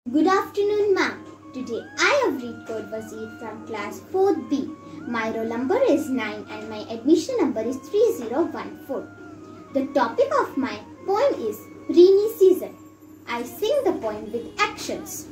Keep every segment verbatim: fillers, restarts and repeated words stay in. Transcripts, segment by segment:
Good afternoon, ma'am. Today I have read Code Wazir from class fourth B. My roll number is nine and my admission number is three zero one four. The topic of my poem is Rainy Season. I sing the poem with actions.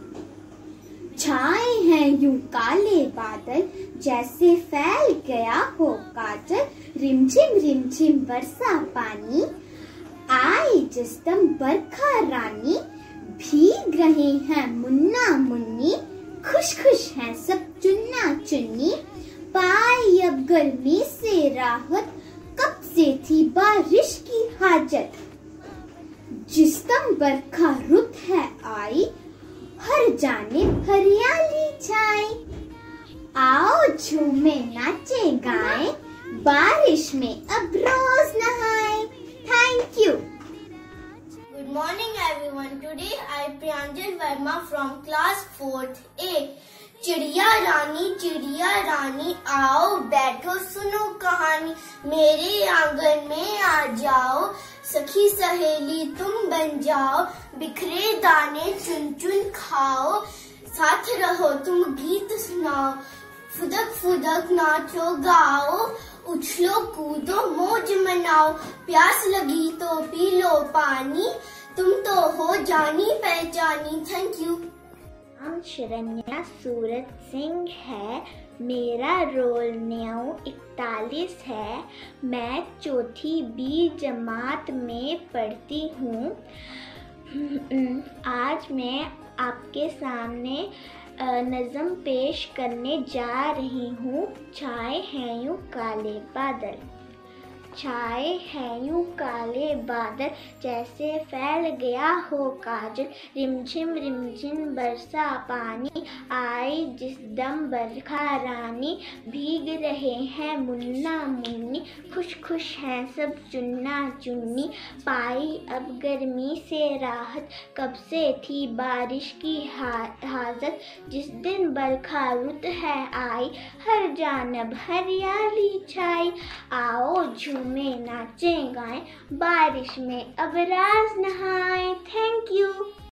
छाए हैं यूं काले बादल जैसे फैल गया हो काजल, रिमझिम रिमझिम बरसा पानी, आई जिसदम बरखा रानी, भीग रहे हैं मुन्ना मुन्नी, खुश खुश हैं सब चुन्ना चुन्नी, पाई अब गर्मी से राहत, कब से थी बारिश की हाजत, जिसदम बरखा रुत है आई, हर जानिब हरियाली छाई, आओ झूमे नाचे गाएं, बारिश में अब रोज नहाएं। Thank you. Good morning everyone. Today I Priyanjal Verma from class fourth A. चिड़िया रानी चिड़िया रानी आओ बैठो सुनो कहानी, मेरे आंगन में आ जाओ, सखी सहेली तुम बन जाओ, बिखरे दाने चुन चुन खाओ, साथ रहो तुम गीत सुनाओ, फुदक फुदक नाचो गाओ, उछलो कूदो मौज मनाओ, प्यास लगी तो पी लो पानी, तुम तो हो जानी पहचानी। Thank you. नाम शरण्या सूरत सिंह है, मेरा रोल नौ इकतालीस है, मैं चौथी बी जमात में पढ़ती हूँ। आज मैं आपके सामने नज़म पेश करने जा रही हूँ। छाए हैं यूं काले बादल, छाए हैं यूं काले बादल जैसे फैल गया हो काजल, रिमझिम रिमझिम बरसा पानी, आई जिस दम बरखा रानी, भीग रहे हैं मुन्ना मुन्नी, खुश खुश हैं सब चुन्ना चुन्नी, पाई अब गर्मी से राहत, कब से थी बारिश की हाजत, जिस दिन बरखा रुत है आई, हर जानब हरियाली छाई, आओ झूम में नाचें गाएं, बारिश में अब राज नहाएं। Thank you.